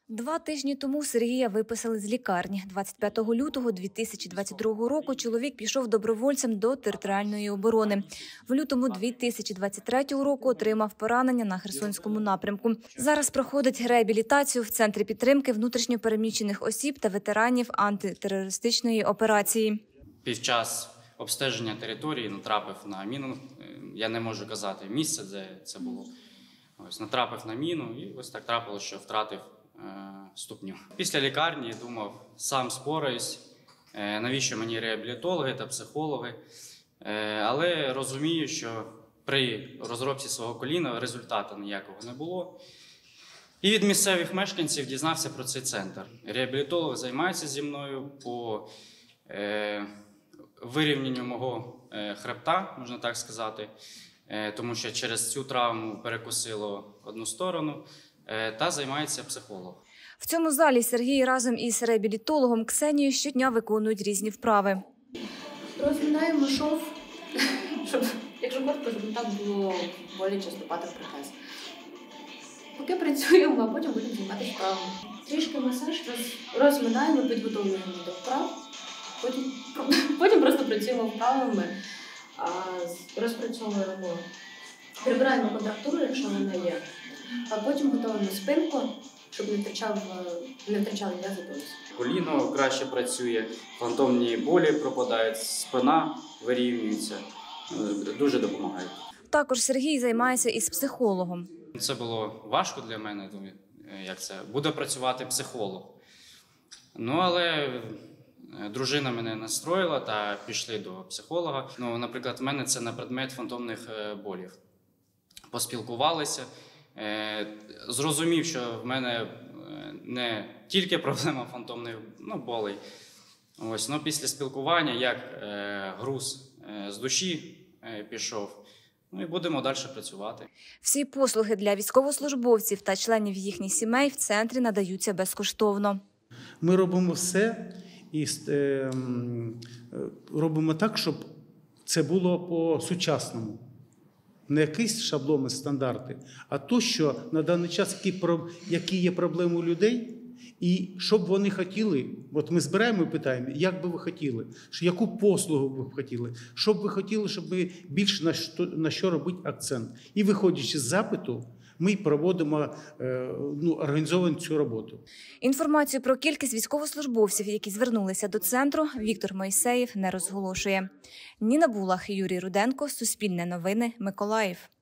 2 тижні тому Сергія виписали з лікарні. 25 лютого 2022 року чоловік пішов добровольцем до територіальної оборони. В лютому 2023 року отримав поранення на Херсонському напрямку. Зараз проходить реабілітацію в Центрі підтримки внутрішньо переміщених осіб та ветеранів антитерористичної операції. Під час обстеження території натрапив на міну. Я не можу казати місце, де це було. Ось натрапив на міну і ось так трапилося, що втратив ступню. Після лікарні думав, сам спораюсь, навіщо мені реабілітологи та психологи. Але розумію, що при розробці свого коліна результату ніякого не було. І від місцевих мешканців дізнався про цей центр. Реабілітолог займається зі мною по вирівнянню мого хребта, можна так сказати, тому що через цю травму перекусило одну сторону, та займається психолог. В цьому залі Сергій разом із реабілітологом Ксенією щодня виконують різні вправи. Розминаємо шов, щоб, якщо коротко, щоб так було боляче ступати в протез. Поки працюємо, а потім будемо займатися вправами. Трішки масаж, розминаємо, підготовлюємо до вправ, потім просто працюємо вправами, розпрацьовуємо, прибираємо контрактуру, якщо вона є, а потім готуємо спинку, щоб не втрачали м'язи тонус. Коліно краще працює, фантомні болі пропадають, спина вирівнюється, дуже допомагає. Також Сергій займається із психологом. Це було важко для мене, як це, буде працювати психолог. Ну, але дружина мене настроїла та пішли до психолога. Ну, наприклад, в мене це на предмет фантомних болів. Поспілкувалися, зрозумів, що в мене не тільки проблема фантомних болей. Ось, но після спілкування, як груз з душі пішов, ну і будемо далі працювати. Всі послуги для військовослужбовців та членів їхніх сімей в центрі надаються безкоштовно. Ми робимо все і робимо так, щоб це було по-сучасному. Не якісь шаблони, стандарти, а то, що на даний час, які є проблеми у людей, і що б вони хотіли. От ми збираємо і питаємо, як би ви хотіли, яку послугу б ви хотіли, що б ви хотіли, щоб ви більше на що робити акцент. І виходячи з запиту, ми проводимо, організовуємо цю роботу. Інформацію про кількість військовослужбовців, які звернулися до центру, Віктор Мойсеєв не розголошує. Ніна Булах, Юрій Руденко, Суспільне новини, Миколаїв.